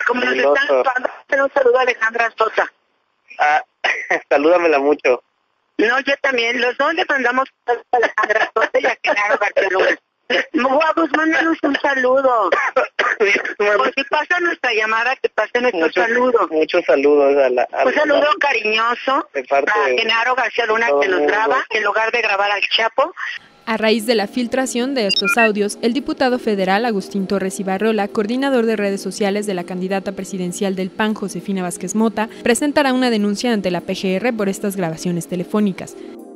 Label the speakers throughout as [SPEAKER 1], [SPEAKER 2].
[SPEAKER 1] como nos están mandando un saludo a Alejandra Sosa.
[SPEAKER 2] Ah, salúdamela mucho.
[SPEAKER 1] No, yo también. Los dos le mandamos a Alejandra Sosa y a Genaro García Luna. Guapos, mándanos un saludo. Por si pasa nuestra llamada, que pase nuestro saludo.
[SPEAKER 2] Muchos saludos
[SPEAKER 1] un saludo cariñoso a Genaro García Luna, que nos graba en lugar de grabar al Chapo.
[SPEAKER 3] A raíz de la filtración de estos audios, el diputado federal Agustín Torres Ibarrola, coordinador de redes sociales de la candidata presidencial del PAN, Josefina Vázquez Mota, presentará una denuncia ante la PGR por estas grabaciones telefónicas.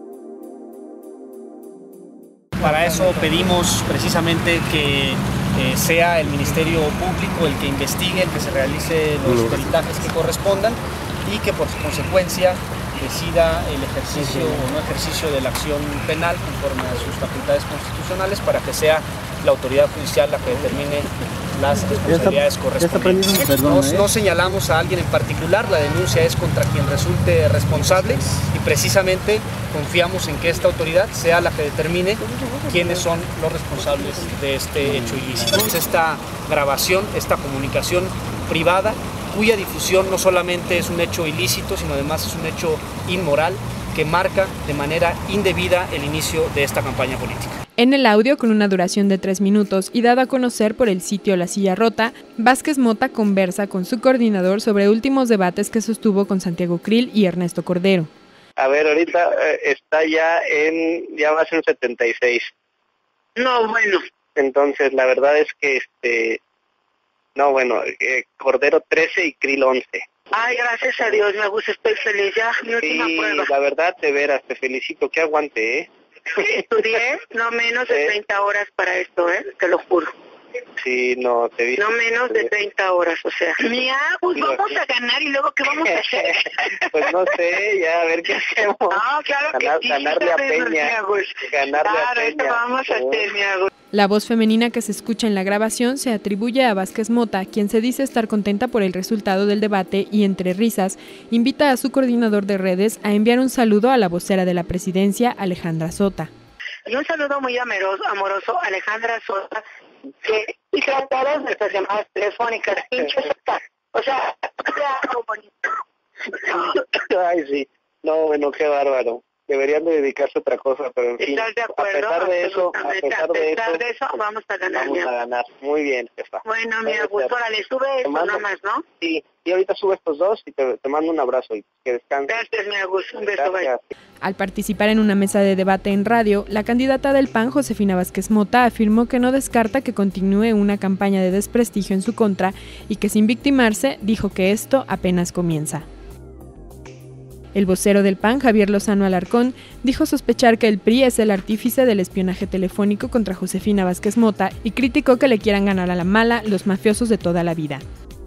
[SPEAKER 4] Para eso pedimos precisamente que sea el Ministerio Público el que investigue, el que se realice los peritajes que correspondan y que por consecuencia decida el ejercicio o no ejercicio de la acción penal conforme a sus facultades constitucionales para que sea la autoridad judicial la que determine las responsabilidades correspondientes. No señalamos a alguien en particular, la denuncia es contra quien resulte responsable y precisamente confiamos en que esta autoridad sea la que determine quiénes son los responsables de este hecho ilícito. Esta grabación, esta comunicación privada, cuya difusión no solamente es un hecho ilícito, sino además es un hecho inmoral que marca de manera indebida el inicio de esta campaña política.
[SPEAKER 3] En el audio, con una duración de 3 minutos y dado a conocer por el sitio La Silla Rota, Vázquez Mota conversa con su coordinador sobre últimos debates que sostuvo con Santiago Krill y Ernesto Cordero.
[SPEAKER 2] A ver, ahorita está ya va a ser un 76.
[SPEAKER 1] No, bueno.
[SPEAKER 2] Entonces, la verdad es que Cordero 13 y Krill 11.
[SPEAKER 1] Ay, gracias a Dios, me gusta, estoy feliz. Ya, mi última prueba.
[SPEAKER 2] La verdad, de veras, te felicito, que aguante, ¿eh?
[SPEAKER 1] Estudié no menos de 30 horas para esto, te lo juro.
[SPEAKER 2] Sí, no, te vi.
[SPEAKER 1] No menos de 30 horas, o sea. Mira, pues vamos a ganar y luego ¿qué vamos a hacer?
[SPEAKER 2] Pues no sé, ya a ver qué hacemos.
[SPEAKER 1] No, claro que sí.
[SPEAKER 2] Ganarle a Peña.
[SPEAKER 1] Claro, esto vamos a hacer, mi Agus.
[SPEAKER 3] La voz femenina que se escucha en la grabación se atribuye a Vázquez Mota, quien se dice estar contenta por el resultado del debate y, entre risas, invita a su coordinador de redes a enviar un saludo a la vocera de la presidencia, Alejandra Sota.
[SPEAKER 1] Y un saludo muy amoroso a Alejandra Sota, que hizo todas nuestras llamadas telefónicas. O sea, algo bonito.
[SPEAKER 2] Ay, sí. No, bueno, qué bárbaro. Deberían de dedicarse a otra cosa, pero en fin,
[SPEAKER 1] ¿estás de acuerdo?
[SPEAKER 2] A pesar de eso,
[SPEAKER 1] vamos a ganar.
[SPEAKER 2] Vamos a ganar. Muy bien, jefa.
[SPEAKER 1] Bueno, mi Augusto, órale, sube esto nada más, ¿no?
[SPEAKER 2] Sí, y ahorita sube estos dos y te mando un abrazo y que descanses.
[SPEAKER 1] Gracias, mi Augusto, un beso, bye.
[SPEAKER 3] Al participar en una mesa de debate en radio, la candidata del PAN, Josefina Vázquez Mota, afirmó que no descarta que continúe una campaña de desprestigio en su contra y que sin victimarse, dijo que esto apenas comienza. El vocero del PAN, Javier Lozano Alarcón, dijo sospechar que el PRI es el artífice del espionaje telefónico contra Josefina Vázquez Mota y criticó que le quieran ganar a la mala los mafiosos de toda la vida.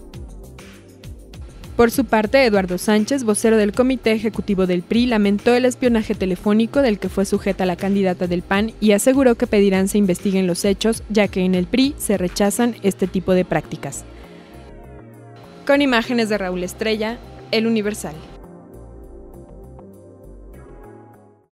[SPEAKER 3] Por su parte, Eduardo Sánchez, vocero del Comité Ejecutivo del PRI, lamentó el espionaje telefónico del que fue sujeta la candidata del PAN y aseguró que pedirán se investiguen los hechos, ya que en el PRI se rechazan este tipo de prácticas. Con imágenes de Raúl Estrella, El Universal.